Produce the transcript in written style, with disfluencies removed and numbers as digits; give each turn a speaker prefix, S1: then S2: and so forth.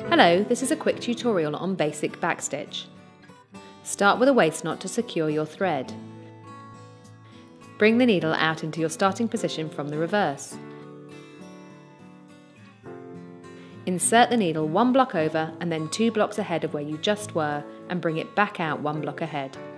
S1: Hello, this is a quick tutorial on basic backstitch. Start with a waist knot to secure your thread. Bring the needle out into your starting position from the reverse. Insert the needle one block over and then 2 blocks ahead of where you just were and bring it back out 1 block ahead.